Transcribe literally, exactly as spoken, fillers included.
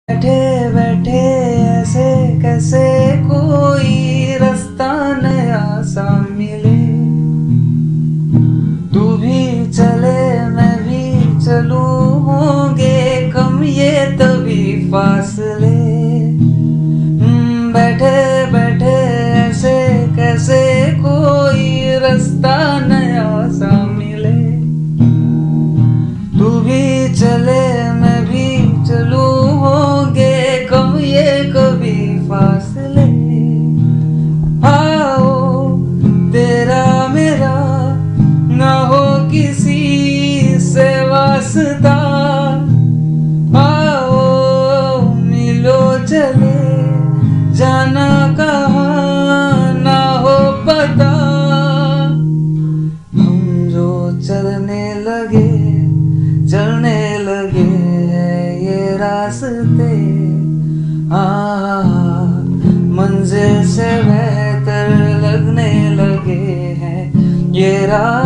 बैठे बैठे ऐसे कैसे कोई रास्ता नया सा मिले। तू भी चले मैं भी चलूं, होंगे कम ये तभी फासले। बैठे बैठे ऐसे कैसे कोई रास्ता नया सा मिले। तू भी चले मैं भी चलूं, होंगे कम ये कभी फासले। आओ तेरा मेरा ना हो किसी से वास्ता। आओ मिलो चले जाना कहाँ ना हो पता। हम जो चलने लगे चलने लगे ये रास्ते, हाँ मंजिल से बेहतर लगने लगे हैं ये रास्ते।